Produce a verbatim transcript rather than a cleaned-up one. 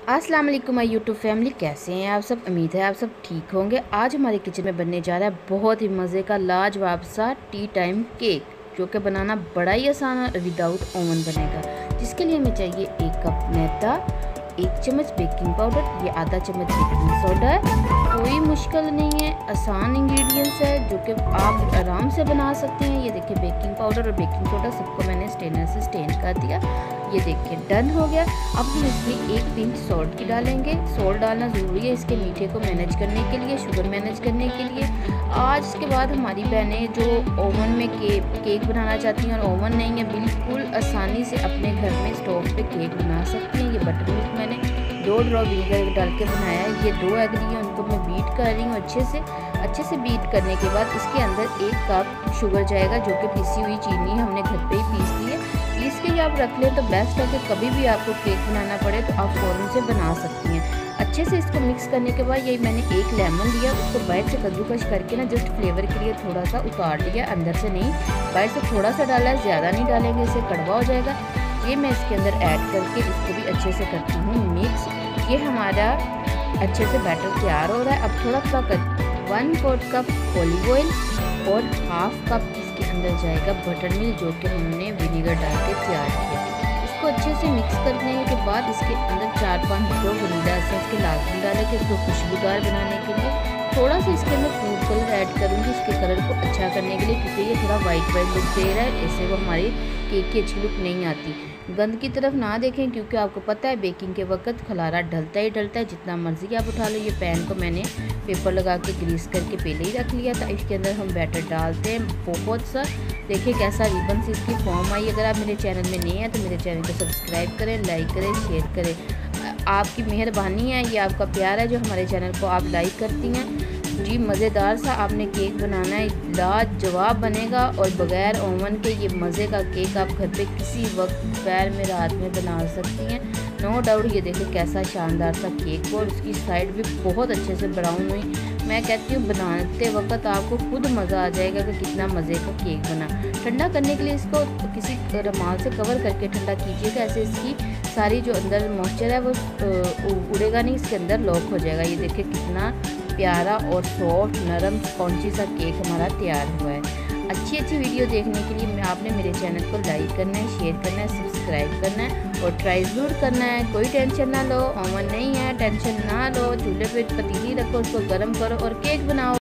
अस्सलाम वालेकुम my YouTube family, कैसे हैं आप सब। उम्मीद है आप सब ठीक होंगे। आज हमारे किचन में बनने जा रहा है बहुत ही मज़े का लाजवाब सा टी टाइम केक, जो कि बनाना बड़ा ही आसान और विदाउट ओवन बनेगा। जिसके लिए हमें चाहिए एक कप मैदा, एक चम्मच बेकिंग पाउडर, ये आधा चम्मच बेकिंग सोडा है। कोई मुश्किल नहीं है, आसान इंग्रेडिएंट्स है जो कि आप आराम से बना सकते हैं। ये देखिए बेकिंग पाउडर और बेकिंग सोडा सबको मैंने स्टेनर से स्टेन कर दिया। ये देखिए डन हो गया। अब हम इसमें एक पिंच सॉल्ट की डालेंगे। सॉल्ट डालना ज़रूरी है इसके मीठे को मैनेज करने के लिए, शुगर मैनेज करने के लिए। आज इसके बाद हमारी बहनें जो ओवन में केक केक बनाना चाहती हैं और ओवन नहीं है, बिल्कुल आसानी से अपने घर में स्टोव पे केक बना सकती हैं। ये बटर मिल्क मैंने दो ड्रॉप विनेगर डाल के बनाया है। ये दो एग लिए उनको मैं बीट कर रही हूँ अच्छे से। अच्छे से बीट करने के बाद इसके अंदर एक कप शुगर जाएगा, जो कि पिसी हुई चीनी हमने घर पे ही पीस ली है। पीस के आप रख लें तो बेस्ट है कि कभी भी आपको केक बनाना पड़े तो आप फ़ौरन से बना सकती हैं। अच्छे से इसको मिक्स करने के बाद ये मैंने एक लेमन लिया, उसको बाहर से कद्दूकश करके ना जस्ट फ्लेवर के लिए थोड़ा सा उतार लिया, अंदर से नहीं, बाहर से थोड़ा सा डाला है, ज़्यादा नहीं डालेंगे, इससे कड़वा हो जाएगा। ये मैं इसके अंदर ऐड करके इसको भी अच्छे से करती हूँ मिक्स। ये हमारा अच्छे से बैटर तैयार हो रहा है। अब थोड़ा थोड़ा कर one fourth cup olive oil और हाफ कप इसके अंदर जाएगा बटर मिल्क, जो कि हमने विनेगर डाल के तैयार किया। इसको अच्छे से मिक्स करने के बाद इसके अंदर चार पांच दो वनीला एसेंस के लाजमी डालें कि इसको खुशबूदार बनाने के लिए। थोड़ा सा इसके अंदर फूड कलर ऐड करूँगी इसके कलर को अच्छा करने के लिए, क्योंकि ये थोड़ा वाइट वाइट लुक दे रहा है, इससे वो हमारी केक की अच्छी लुक नहीं आती। गंद की तरफ ना देखें, क्योंकि आपको पता है बेकिंग के वक्त खलारा ढलता ही ढलता है, जितना मर्जी आप उठा लो। ये पैन को मैंने पेपर लगा के ग्रीस करके पहले ही रख लिया था। इसके अंदर हम बैटर डालते हैं बहुत सा। देखिए कैसा रिबन से इसकी फॉर्म आई। अगर आप मेरे चैनल में नए हैं तो मेरे चैनल को सब्सक्राइब करें, लाइक करें, शेयर करें। आपकी मेहरबानी है, ये आपका प्यार है जो हमारे चैनल को आप लाइक करती हैं। जी मज़ेदार सा आपने केक बनाना है, लाजवाब बनेगा और बग़ैर ओवन के ये मज़े का केक आप घर पे किसी वक्त दोपहर में रात में बना सकती हैं। नो डाउट ये देखिए कैसा शानदार सा केक हो और उसकी साइड भी बहुत अच्छे से ब्राउन हुई। मैं कहती हूँ बनाते वक्त आपको खुद मज़ा आ जाएगा कि कितना मज़े का केक बना। ठंडा करने के लिए इसको किसी रुमाल से कवर करके ठंडा कीजिएगा, ऐसे इसकी सारी जो अंदर मॉइस्चर है वो उड़ेगा नहीं, इसके अंदर लॉक हो जाएगा। ये देखिए कितना प्यारा और सॉफ्ट नरम स्पॉन्जी सा केक हमारा तैयार हुआ है। अच्छी अच्छी वीडियो देखने के लिए आपने मेरे चैनल को लाइक करना है, शेयर करना है, सब्सक्राइब करना है और ट्राई ज़रूर करना है। कोई टेंशन ना लो, ओवन नहीं है टेंशन ना लो, चूल्हे पे पतीली रखो, उसको गर्म करो और केक बनाओ।